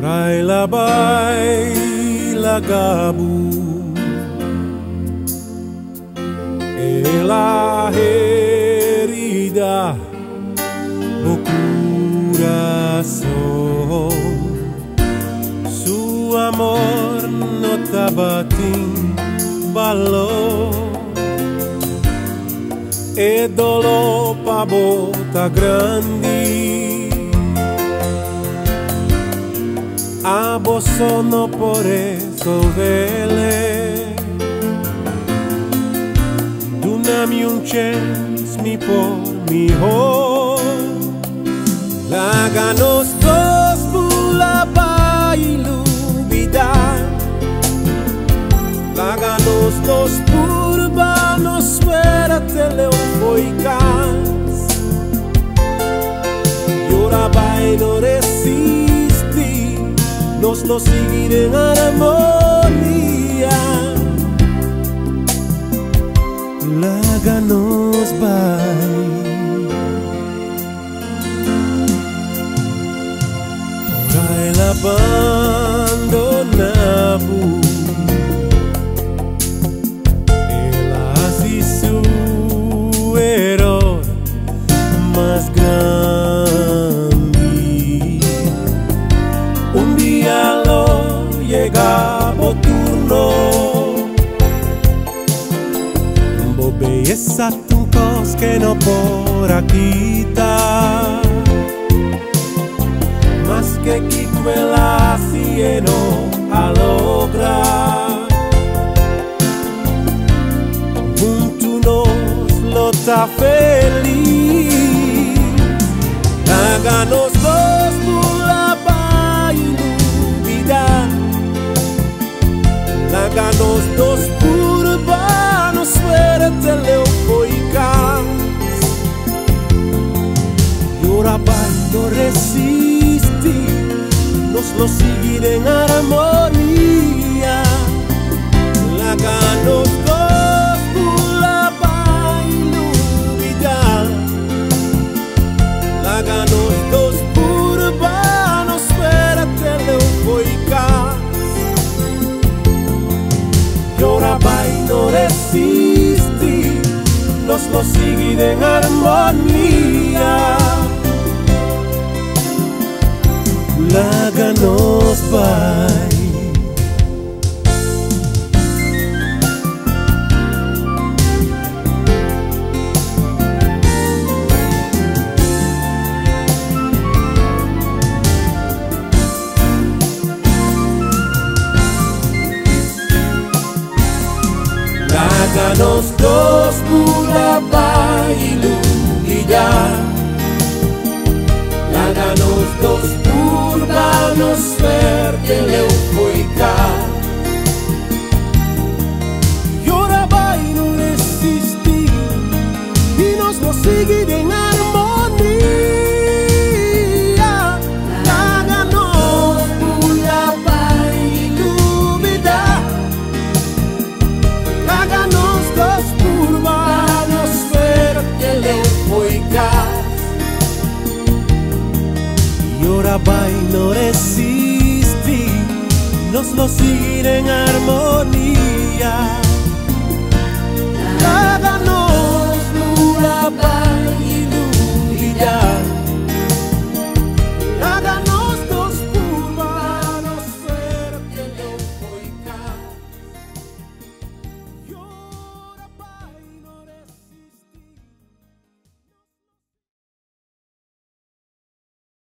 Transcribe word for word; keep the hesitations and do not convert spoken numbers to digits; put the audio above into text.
Orai la baila gabu e la herida o corazón. Su amor no estaba sin valor e dolor pa bota grande. A bosso no por eso vele Dunami un chance mi por mi ho Láganos dos pula bailu vida Láganos dos purbanos fuera teleofoicas Llora bailo resiste Nos lo seguir en armonía. Láganos bai Orai la abandonabu El así su error más grande. Un día lo llegaba turno Belleza tuncos que no por aquí está Más que quicuela cieno a lograr Juntos lo está feliz Háganos dos pula Láganos dos urbanos fuera teleofoicas Llora bailo resiste Nos lo seguir en armonía Láganos dos pula bailo vida Láganos dos urbanos fuera teleofoicas Llora bailo resiste Nos lo seguir en armonía Láganos bai Láganos dos pula bailu vida Láganos dos urbanos suerte leucoica Llora bailo resistir Y nos lo seguir en armonía Láganos pula bailu vida Láganos dos urbanos fuerte leucoicas Llora bailo resiste Nos lo seguir en armonía